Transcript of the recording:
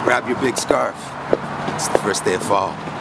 Grab your big scarf. It's the first day of fall.